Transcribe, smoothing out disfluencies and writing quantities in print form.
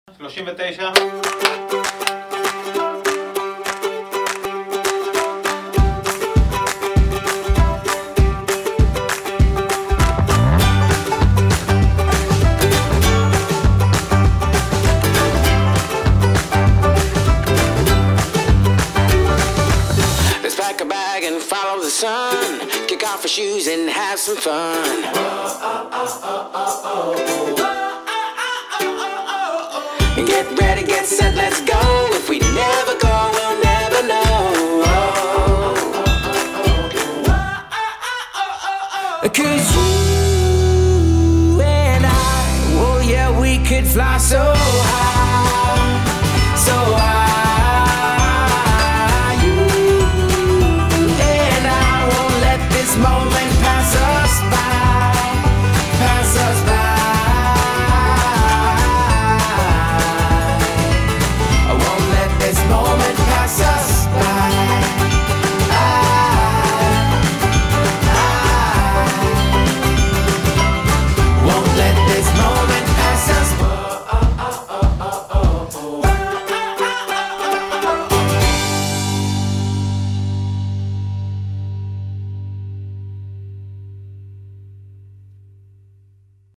39. Pack a bag and follow the sun. Kick off your shoes and have some fun. Get ready, get set, let's go. If we never go, we'll never know. 'Cause you and I, oh yeah, we could fly so high.